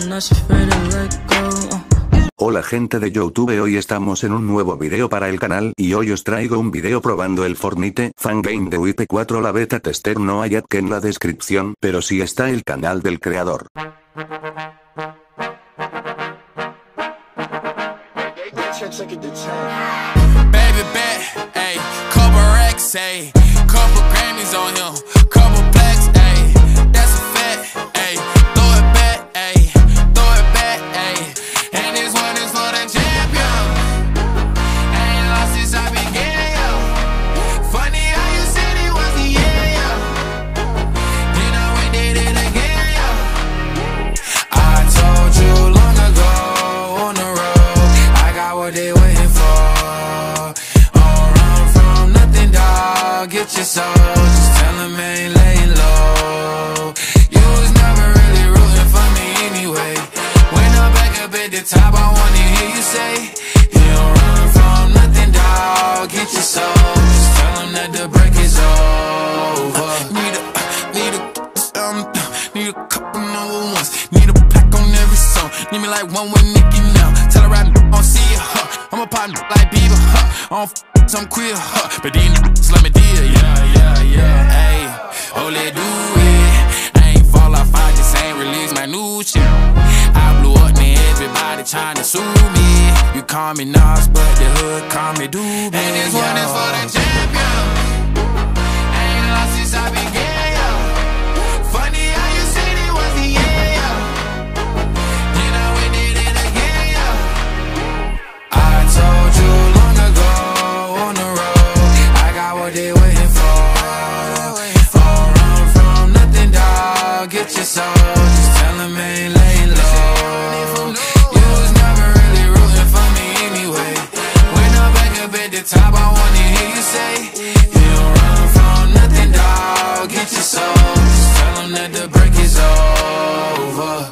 Hola gente de YouTube, hoy estamos en un nuevo video para el canal y hoy os traigo un video probando el Fortnite Fangame de WIP4. La beta tester no hay aquí en la descripción, pero sí está el canal del creador. Baby bet, ayy, couple racks, ayy, couple Grammys on him, couple plaques, ayy, that's a fact, ayy, throw it back, ayy, throw it back, ayy, and this one is for the champion. Ain't lost since I began, yo. Funny how you said it was the year, yo. Then I went did it again, yo. I told you long ago on the road, I got what they waiting for. Get your soul, just tell him I ain't laying low. You was never really rooting for me anyway. When I'm back up at the top, I wanna hear you say, you don't run from nothing, dawg. Get your soul, just tell him that the break is over. Need a couple number ones. Need a pack on every song. Need me like one with Nicki now. Tell her I don't see it, huh. I'm a partner like Bieber, huh. I don't I'm queer, huh. But these niggas let me deal, yeah. Ayy, oh, let's do it. I ain't fall off, I just ain't release my new shit. I blew up, man, everybody tryna sue me. You call me Nas, but the hood call me Doobie. And this one is for the champion. Ain't lost since I began, yo. Funny how you said it was the year, yo. Then I went did it again, yo. I told you long ago on the road, I got what they waiting for. Don't run from nothing, dawg. Get your soul, just tell them I ain't laying low. You was never really rooting for me anyway. When I'm back up at the top, I wanna hear you say, you don't run from nothing, dawg. Get your soul, just tell them that the break is over.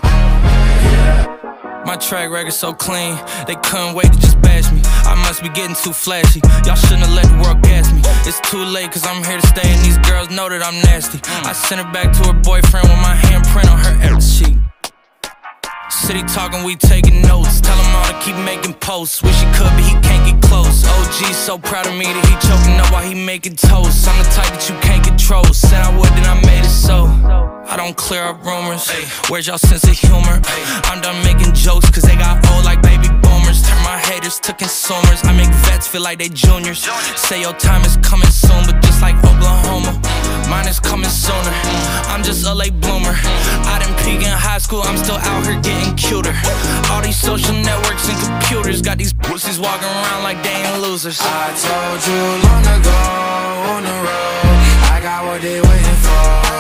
My track record so clean, they couldn't wait to just bash me. I must be getting too flashy, y'all shouldn't have let the world gas me. It's too late cause I'm here to stay and these girls know that I'm nasty. I sent her back to her boyfriend with my handprint on her ass sheet. City talking, we taking notes. Tell him all to keep making posts. Wish he could, but he can't get close. OG so proud of me that he choking up while he making toast. I'm the type that you can't control. Said I would, then I made it so. I don't clear up rumors. Where's y'all sense of humor? I'm done making jokes cause they got old like baby boomers. Turn my haters to consumers. I make vets feel like they juniors. Say your time is coming soon, but just like Oklahoma, mine is coming sooner. I'm just a late bloomer. I didn't peak in high school, I'm still out here getting cuter. All these social networks and computers got these pussies walking around like they ain't losers. I told you long ago on the road, I got what they waiting for.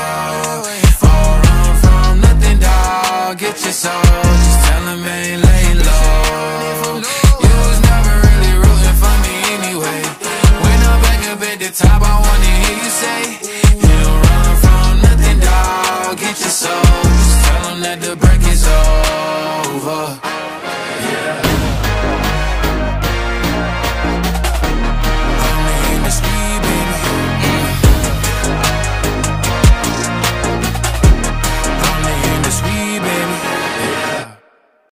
Don't run from nothing, dawg. Get your soul, just tell them I ain't laying low. You was never really rooting for me anyway. When I'm back up at the top, I wanna